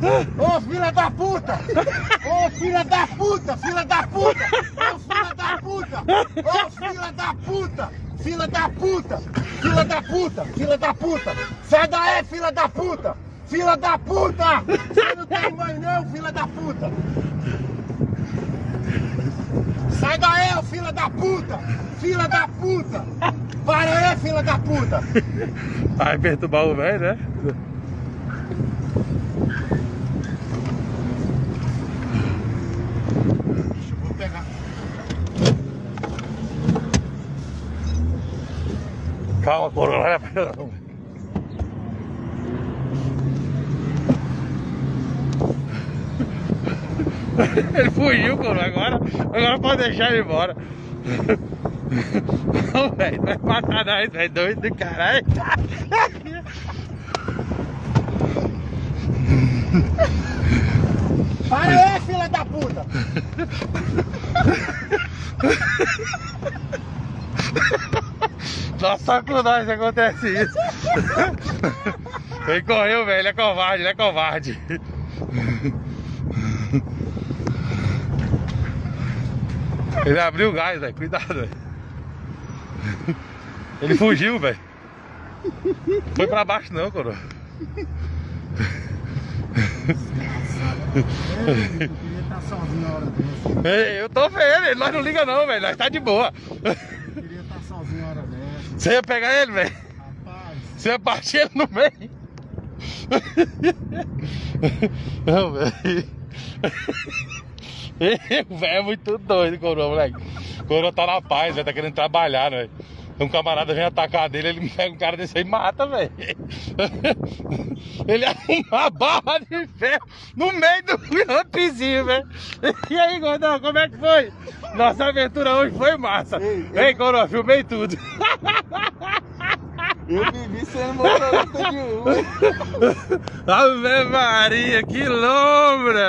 Ô, filha da puta! Ô, filha da puta! Filha da puta! Ô, filha da puta! Ô, filha da puta! Filha da puta! Filha da puta! Filha da puta! Sai daí, filha da puta! Filha da puta! Você não tem mãe não, filha da puta! Sai daí, ô filha da puta! Filha da puta! Para aí, filha da puta! Vai perturbar o velho, né? Vou pegar. Calma, coroa, não. Ele fugiu, coroa, agora pode deixar ele embora. Não, velho, não vai matar nós, velho, doido do caralho. Para aí, filha da puta! Só com nós acontece isso. Ele correu, velho, ele é covarde. Ele abriu o gás, velho, cuidado, velho. Ele fugiu, velho. Não foi pra baixo não, coroa. Eu queria estar sozinho na hora dessa. Eu tô vendo, nós não liga não, velho, nós tá de boa. Eu queria estar sozinho na hora dessa. Você ia pegar ele, velho? Rapaz. Você ia partir ele no meio. Não, velho. O velho é muito doido, coroa, moleque. O coroa tá na paz, velho, tá querendo trabalhar, né? Um camarada vem atacar dele, ele pega um cara desse aí e mata, velho. Ele arruma uma barra de ferro no meio do rampezinho, velho. E aí, gordão, como é que foi? Nossa aventura hoje foi massa. Ei, coroa, filmei tudo. Eu vivi sendo motorista de Uber. Ave Maria, que lombra!